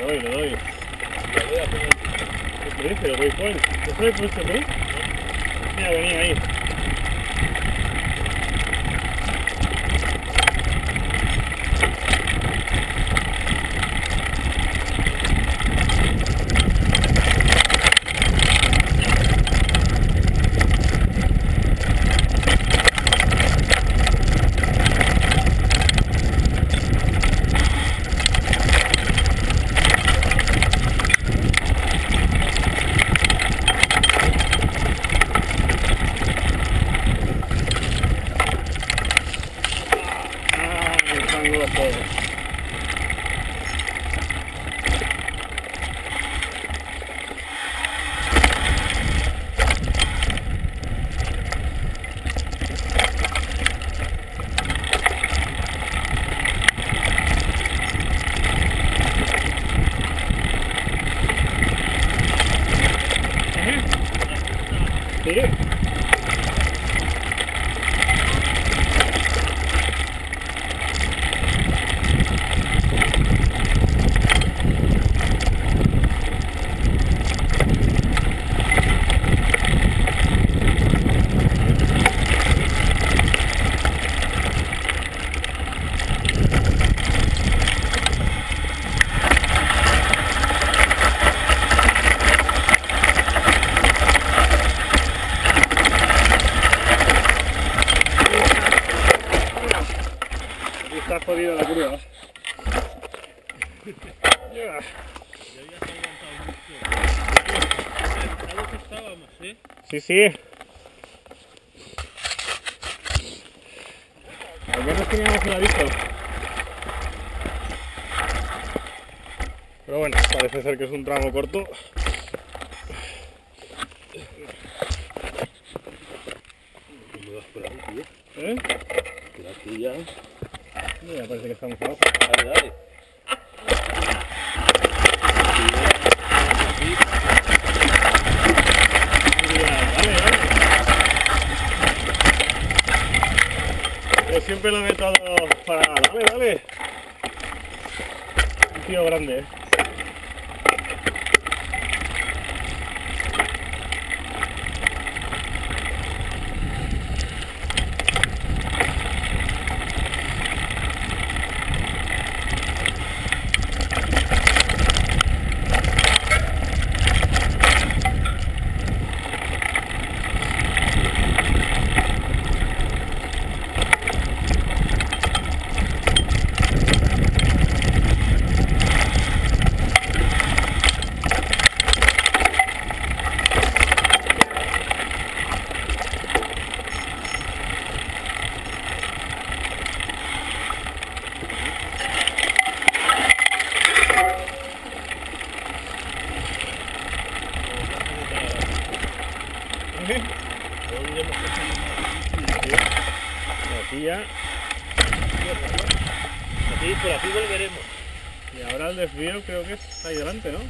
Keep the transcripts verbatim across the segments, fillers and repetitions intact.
Le doy, le doy. ¿Qué dice el waypoint? ¿Eso le pusiste tú? Mira, venía ahí. Sí. Está jodido la curva. Ya habías aguantado mucho. ¿A lo que estábamos, eh? Sí, sí. Al menos teníamos un aviso. Pero bueno, parece ser que es un tramo corto. ¿Cómo vas por ahí, tío? ¿Eh? Por aquí ya. Mira, parece que estamos abajo. Dale, dale. Dale, dale. Yo siempre lo meto para... Dale, dale. Un tío grande, eh. Aquí ya. Aquí, por aquí volveremos. Y ahora el desvío creo que es ahí delante, ¿no?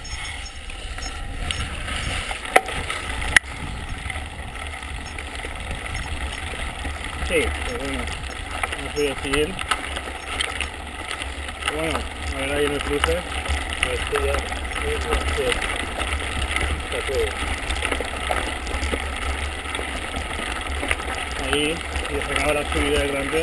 Sí, pero bueno, no soy el siguiente. Pero bueno, a ver ahí en el cruce. Esto ya está todo. Ahí, y se acaba la subida del delante.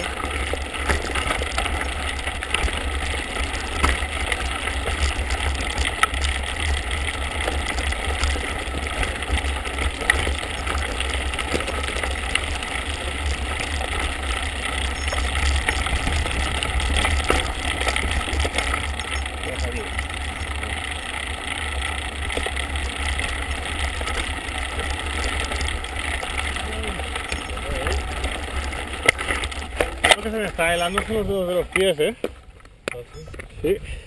Lo que se me está helando son los dedos de los pies, ¿eh? ¿Ah, sí? Sí.